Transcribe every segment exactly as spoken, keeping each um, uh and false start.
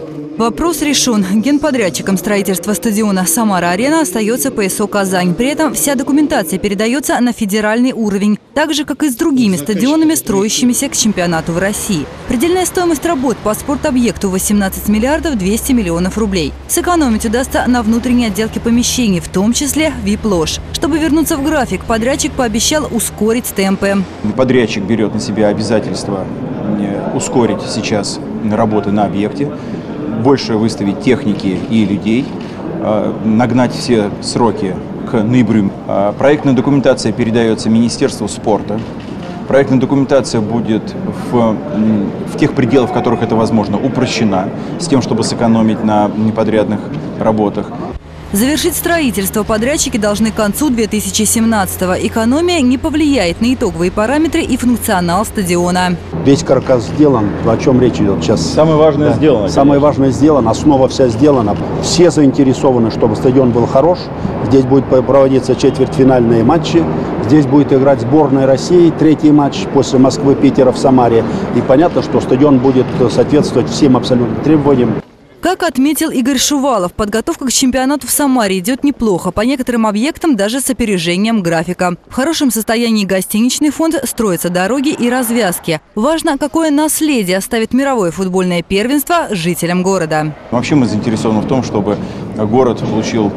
Вопрос решен. Генподрядчиком строительства стадиона «Самара-Арена» остается ПСО «Казань». При этом вся документация передается на федеральный уровень, так же, как и с другими стадионами, строящимися к чемпионату в России. Предельная стоимость работ по спортобъекту – восемнадцать миллиардов двести миллионов рублей. Сэкономить удастся на внутренней отделке помещений, в том числе вип-лож. Чтобы вернуться в график, подрядчик пообещал ускорить темпы. Подрядчик берет на себя обязательство ускорить сейчас работы на объекте, больше выставить техники и людей, нагнать все сроки к ноябрю. Проектная документация передается Министерству спорта. Проектная документация будет в, в тех пределах, в которых это возможно, упрощена, с тем, чтобы сэкономить на неподрядных работах. Завершить строительство подрядчики должны к концу две тысячи семнадцатого. Экономия не повлияет на итоговые параметры и функционал стадиона. Весь каркас сделан. О чем речь идет сейчас? Самое важное да. сделано. Самое важное сделано. Основа вся сделана. Все заинтересованы, чтобы стадион был хорош. Здесь будет проводиться четвертьфинальные матчи. Здесь будет играть сборная России. Третий матч после Москвы, Питера в Самаре. И понятно, что стадион будет соответствовать всем абсолютно требованиям. Как отметил Игорь Шувалов, подготовка к чемпионату в Самаре идет неплохо, по некоторым объектам даже с опережением графика. В хорошем состоянии гостиничный фонд, строятся дороги и развязки. Важно, какое наследие оставит мировое футбольное первенство жителям города. Вообще мы заинтересованы в том, чтобы город получил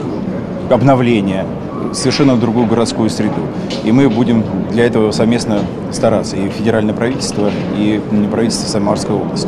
обновление, совершенно другую городскую среду. И мы будем для этого совместно стараться. И федеральное правительство, и правительство Самарской области.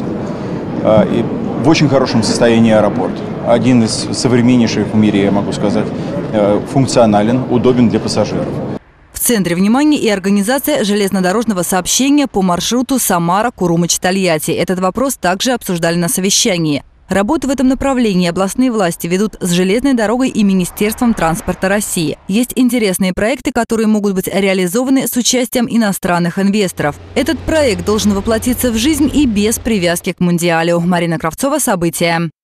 И в очень хорошем состоянии аэропорт. Один из современнейших в мире, я могу сказать, функционален, удобен для пассажиров. В центре внимания и организация железнодорожного сообщения по маршруту Самара-Курумыч-Тольятти. Этот вопрос также обсуждали на совещании. Работы в этом направлении областные власти ведут с железной дорогой и Министерством транспорта России. Есть интересные проекты, которые могут быть реализованы с участием иностранных инвесторов. Этот проект должен воплотиться в жизнь и без привязки к Мундиалю. Марина Кравцова, события.